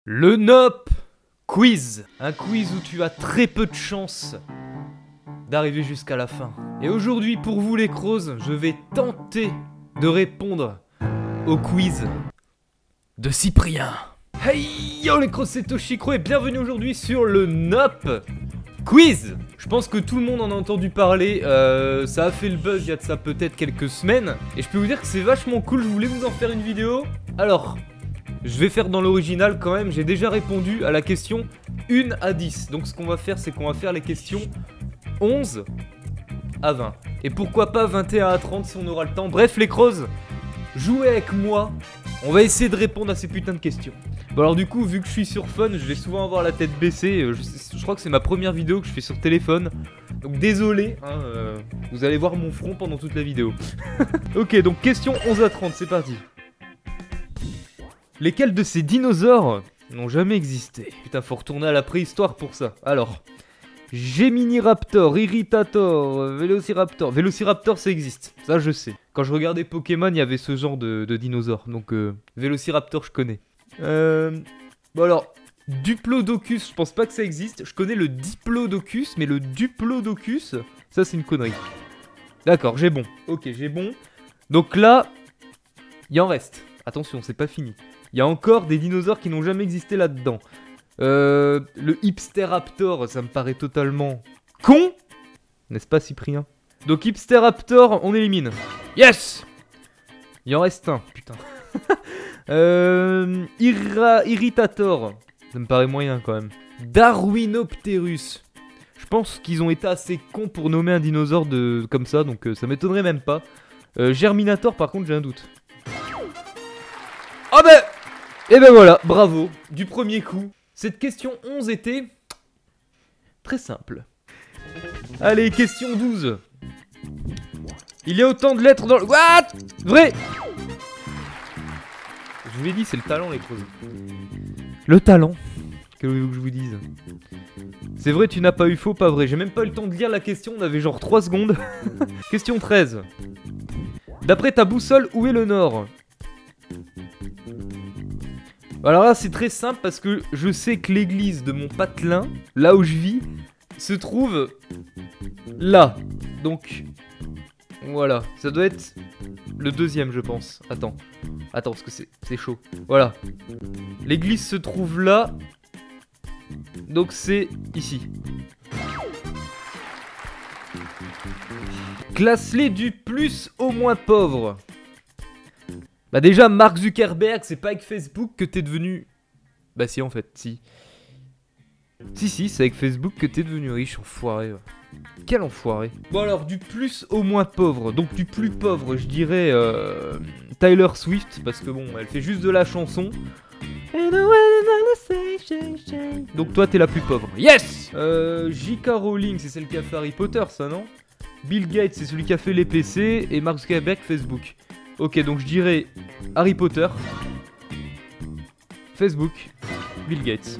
Le NOP Quiz. Un quiz où tu as très peu de chances d'arriver jusqu'à la fin. Et aujourd'hui, pour vous les crocs, je vais tenter de répondre au quiz de Cyprien. Hey yo les crocs, c'est Toshikro et bienvenue aujourd'hui sur le NOP Quiz. Je pense que tout le monde en a entendu parler, ça a fait le buzz il y a de ça peut-être quelques semaines. Et je peux vous dire que c'est vachement cool, je voulais vous en faire une vidéo. Alors, je vais faire dans l'original quand même, j'ai déjà répondu à la question 1 à 10. Donc ce qu'on va faire, c'est qu'on va faire les questions 11 à 20. Et pourquoi pas 21 à 30 si on aura le temps. Bref les crocs, jouez avec moi, on va essayer de répondre à ces putains de questions. Bon alors du coup, vu que je suis sur phone, je vais souvent avoir la tête baissée. Je crois que c'est ma première vidéo que je fais sur téléphone. Donc désolé, hein, vous allez voir mon front pendant toute la vidéo. Ok, donc question 11 à 30, c'est parti. Lesquels de ces dinosaures n'ont jamais existé? Putain, faut retourner à la préhistoire pour ça. Alors, Geminiraptor, Irritator, Vélociraptor. Vélociraptor, ça existe, ça je sais. Quand je regardais Pokémon, il y avait ce genre de dinosaures. Donc, Vélociraptor, je connais. Bon alors, Diplodocus, je pense pas que ça existe. Je connais le Diplodocus, mais le Diplodocus, ça c'est une connerie. D'accord, j'ai bon. Ok, j'ai bon. Donc là, il en reste. Attention, c'est pas fini. Il y a encore des dinosaures qui n'ont jamais existé là-dedans. Le Hipsteraptor, ça me paraît totalement con. N'est-ce pas, Cyprien? Donc Hipsteraptor, on élimine. Yes! Il en reste un, putain. Irritator, ça me paraît moyen quand même. Darwinopterus. Je pense qu'ils ont été assez cons pour nommer un dinosaure comme ça, donc ça m'étonnerait même pas. Germinator, par contre, j'ai un doute. Ah ben! Et ben voilà, bravo, du premier coup. Cette question 11 était très simple. Allez, question 12. Il y a autant de lettres dans le... What? Vrai? Je vous l'ai dit, c'est le talent, les creuses. Le talent? Que voulez-vous que je vous dise? C'est vrai, tu n'as pas eu faux, pas vrai. J'ai même pas eu le temps de lire la question, on avait genre 3 secondes. Question 13. D'après ta boussole, où est le nord? Alors là, c'est très simple parce que je sais que l'église de mon patelin, là où je vis, se trouve là. Donc, voilà. Ça doit être le deuxième, je pense. Attends, parce que c'est chaud. Voilà. L'église se trouve là. Donc c'est ici. Classe-les du plus au moins pauvre. Bah déjà, Mark Zuckerberg, c'est pas avec Facebook que t'es devenu... Bah si, en fait, si. Si, c'est avec Facebook que t'es devenu riche, enfoiré. Ouais. Quel enfoiré. Bon alors, du plus au moins pauvre. Donc du plus pauvre, je dirais Taylor Swift, parce que bon, elle fait juste de la chanson. Donc toi, t'es la plus pauvre. Yes! J.K. Rowling, c'est celle qui a fait Harry Potter, ça, non? Bill Gates, c'est celui qui a fait les PC, et Mark Zuckerberg, Facebook. Ok, donc je dirais Harry Potter, Facebook, Bill Gates.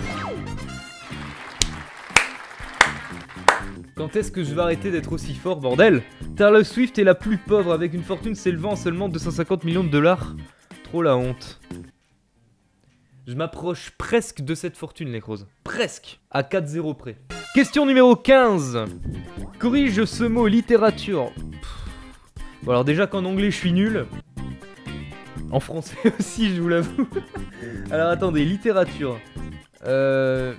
Quand est-ce que je vais arrêter d'être aussi fort, bordel? Taylor Swift est la plus pauvre avec une fortune s'élevant à seulement 250 millions de dollars. Trop la honte. Je m'approche presque de cette fortune, les crozes. Presque. À 4-0 près. Question numéro 15. Corrige ce mot littérature. Bon alors déjà qu'en anglais je suis nul. En français aussi, je vous l'avoue. Alors attendez, littérature. Je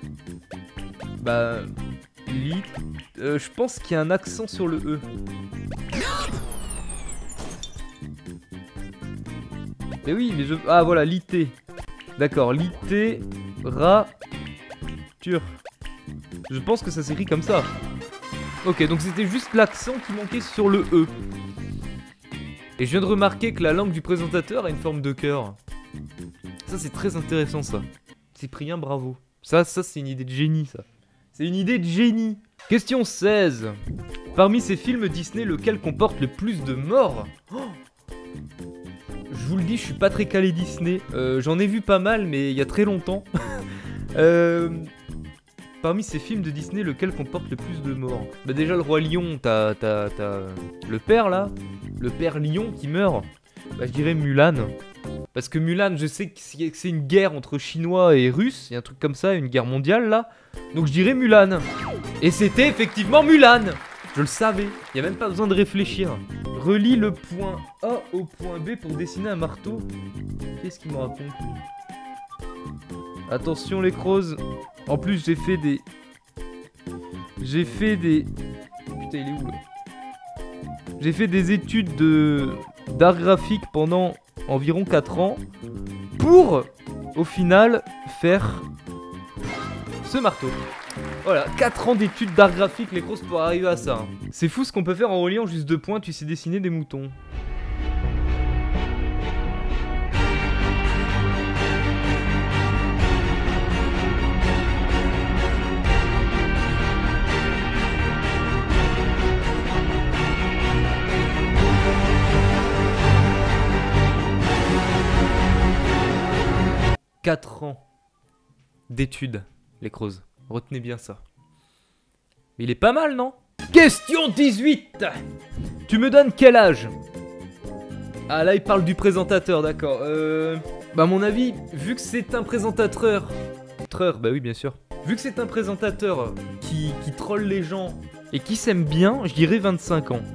pense qu'il y a un accent sur le E. Mais oui, mais je... Ah voilà, litté. D'accord, littérature. Je pense que ça s'écrit comme ça. Ok, donc c'était juste l'accent qui manquait sur le E. Et je viens de remarquer que la langue du présentateur a une forme de cœur. Ça, c'est très intéressant, ça. Cyprien, bravo. Ça c'est une idée de génie, ça. C'est une idée de génie. Question 16. Parmi ces films Disney, lequel comporte le plus de morts? Oh, je vous le dis, je suis pas très calé Disney. J'en ai vu pas mal, mais il y a très longtemps. Parmi ces films de Disney, lequel comporte le plus de morts? Bah déjà, le Roi Lion, t'as le père, là. Le père Lion qui meurt. Bah je dirais Mulan. Parce que Mulan, je sais que c'est une guerre entre Chinois et Russes. Il y a un truc comme ça, une guerre mondiale là. Donc je dirais Mulan. Et c'était effectivement Mulan. Je le savais. Il n'y a même pas besoin de réfléchir. Relie le point A au point B pour dessiner un marteau. Qu'est-ce qu'il me raconte? Attention les crozes. En plus j'ai fait des... Putain il est où là? J'ai fait des études d'art graphique pendant environ 4 ans. Pour, au final, faire ce marteau. Voilà, 4 ans d'études d'art graphique les crozes pour arriver à ça. C'est fou ce qu'on peut faire en reliant juste 2 points, tu sais dessiner des moutons. « 4 ans d'études, les crozes. Retenez bien ça. Mais il est pas mal, non? Question 18. Tu me donnes quel âge? Ah, là, il parle du présentateur, d'accord. Bah, à mon avis, vu que c'est un présentateur... Bah oui, bien sûr. Vu que c'est un présentateur qui troll les gens et qui s'aime bien, je dirais 25 ans.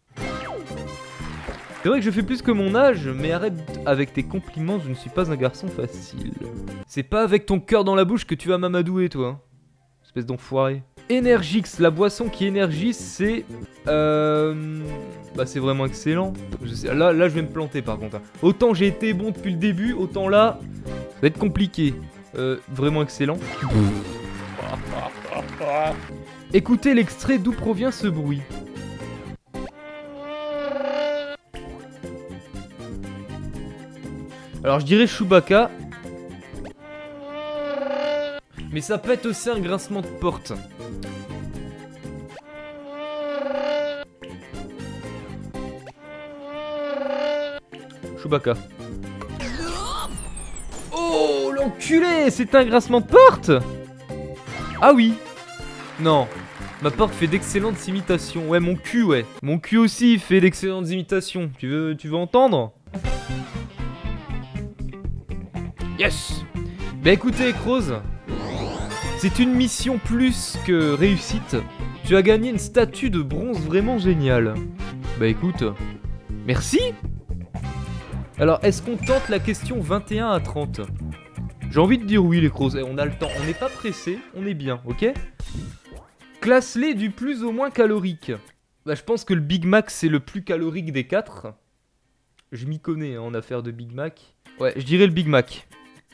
C'est vrai que je fais plus que mon âge, mais arrête avec tes compliments, je ne suis pas un garçon facile. C'est pas avec ton cœur dans la bouche que tu vas m'amadouer, toi. Espèce d'enfoiré. Energix, la boisson qui énergise, c'est... Bah c'est vraiment excellent. Là, je vais me planter par contre. Autant j'ai été bon depuis le début, autant là, ça va être compliqué. Vraiment excellent. Écoutez l'extrait d'où provient ce bruit. Alors je dirais Chewbacca. Mais ça peut être aussi un grincement de porte. Chewbacca. Oh l'enculé, c'est un grincement de porte. Ah oui. Non. Ma porte fait d'excellentes imitations. Ouais, mon cul, ouais. Mon cul aussi fait d'excellentes imitations. Tu veux entendre? Yes. Bah écoutez, Croz, c'est une mission plus que réussite. Tu as gagné une statue de bronze vraiment géniale. Bah écoute, merci. Alors, est-ce qu'on tente la question 21 à 30? J'ai envie de dire oui, les Croz. On a le temps, on n'est pas pressé, on est bien, ok? Classe-les du plus au moins calorique. Bah je pense que le Big Mac c'est le plus calorique des 4. Je m'y connais hein, en affaire de Big Mac. Ouais, je dirais le Big Mac.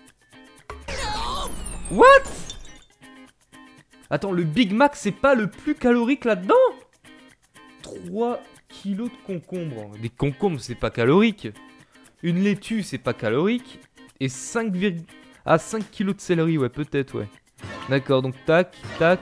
What? Attends, le Big Mac, c'est pas le plus calorique là-dedans? 3 kilos de concombres. Des concombres, c'est pas calorique. Une laitue, c'est pas calorique. Et 5 kilos de céleri, ouais, peut-être, ouais. D'accord, donc tac, tac.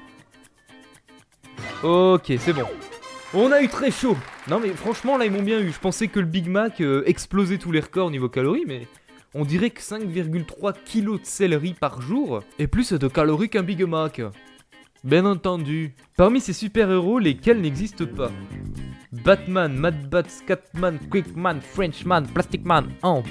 Ok, c'est bon. On a eu très chaud. Non, mais franchement, là, ils m'ont bien eu. Je pensais que le Big Mac explosait tous les records niveau calories, mais... On dirait que 5,3 kilos de céleri par jour est plus de calories qu'un Big Mac. Bien entendu. Parmi ces super-héros, lesquels n'existent pas? Batman, Mad Bat, Catman, Quickman, Frenchman, Plasticman. Oh.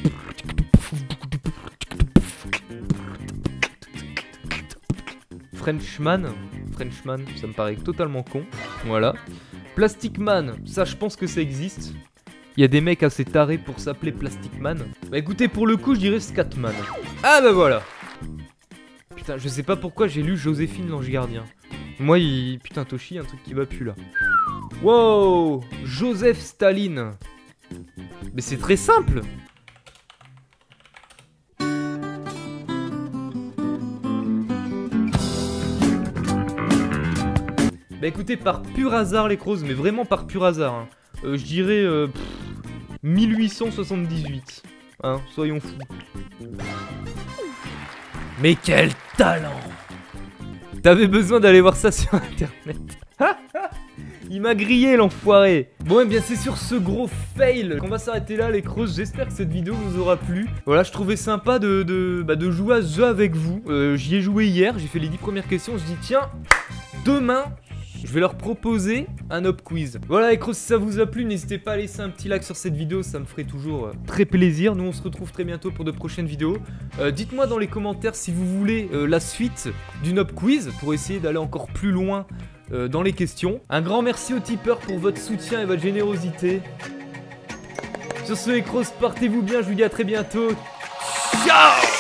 Frenchman, ça me paraît totalement con. Voilà. Plastic Man, ça je pense que ça existe. Il y a des mecs assez tarés pour s'appeler Plastic Man. Bah écoutez, pour le coup, je dirais Scatman. Ah bah voilà. Putain, je sais pas pourquoi j'ai lu Joséphine l'ange gardien. Moi, putain, Toshi, un truc qui va plus là. Wow, Joseph Staline. Mais c'est très simple. Bah écoutez, par pur hasard les Croz, mais vraiment par pur hasard, hein. Je dirais 1878. Hein, soyons fous. Mais quel talent! T'avais besoin d'aller voir ça sur internet. Il m'a grillé l'enfoiré. Bon et bien c'est sur ce gros fail qu'on va s'arrêter là les Croz. J'espère que cette vidéo vous aura plu. Voilà, je trouvais sympa de jouer à ce jeu avec vous. J'y ai joué hier, j'ai fait les 10 premières questions. Je dis tiens, demain, je je vais leur proposer un Hop Quiz. Voilà les crocs, si ça vous a plu, n'hésitez pas à laisser un petit like sur cette vidéo, ça me ferait toujours très plaisir. Nous on se retrouve très bientôt pour de prochaines vidéos. Dites-moi dans les commentaires si vous voulez la suite d'une Hop Quiz pour essayer d'aller encore plus loin dans les questions. Un grand merci aux tipeurs pour votre soutien et votre générosité. Sur ce les crocs, portez-vous bien, je vous dis à très bientôt. Ciao!